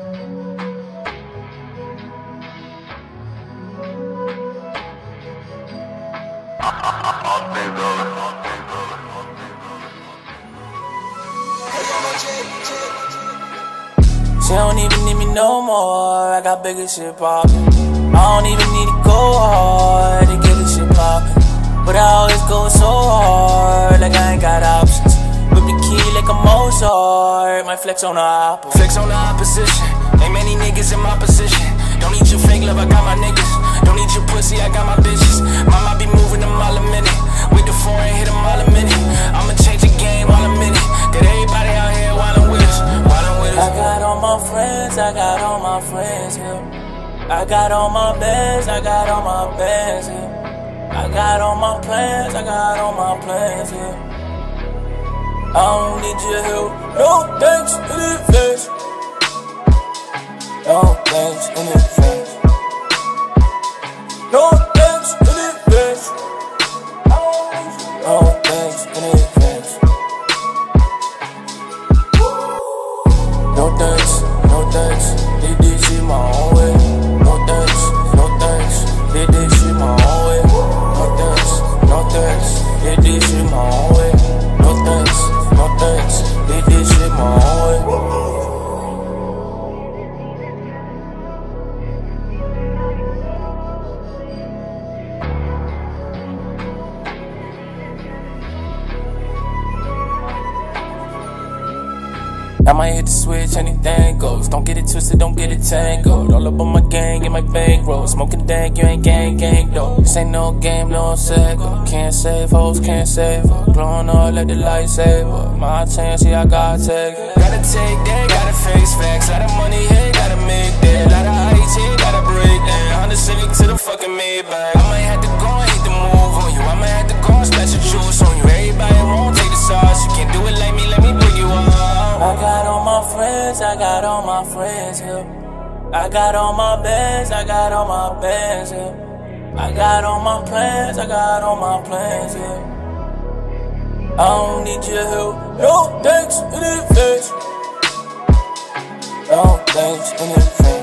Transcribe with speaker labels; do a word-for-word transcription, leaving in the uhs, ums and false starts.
Speaker 1: She don't even need me no more, I got bigger shit poppin'. I don't even need to go hard to get this shit poppin'. But I always go so hard, like I ain't got options. Whip the key like a Mozart, might flex on the opposite. Flex on the opposition, ain't many niggas in my position. Don't need your fake love, I got my niggas. Don't need your pussy, I got my bitches. Mama be moving them all a minute. With the foreign, hit them all a minute. I'ma change the game all a minute. Get everybody out here while I'm with us, while I'm with us. I got all my friends, I got all my friends here. I got all my bands, I got all my bands here. I got all my plans, I got all my plans here. I don't need your help, no thanks in advance. No thanks in advance. No thanks in advance. No thanks in advance. No thanks, no thanks. Did this shit my own way. No thanks, no thanks. Did this shit my own way. No thanks, no thanks. Did this shit my own way. No thanks, no thanks. Did this shit my own way. I might hit the switch, anything goes. Don't get it twisted, don't get it tangled. All up on my gang and my bankroll. Smoking dank, you ain't gang, gang, though. This ain't no game, no Sega. Can't save hoes, can't save her. Glowing all like the lightsaber. My chance, yeah, I gotta take it. Gotta take that, gotta face facts. Lot of money here, gotta make that. Lot of ice here, gotta break that. Honda Civic to the fucking Maybach. I might have to go and hit the move on you. I might have to go and splash the juice on you. Everybody won't take the sauce. You can't do it like me, let me bring you up. I got all my friends, I got all my friends here. I got all my bands, I got all my bands here. I got all my plans, I got all my plans here. I don't need your help, no thanks in advance. No thanks in advance.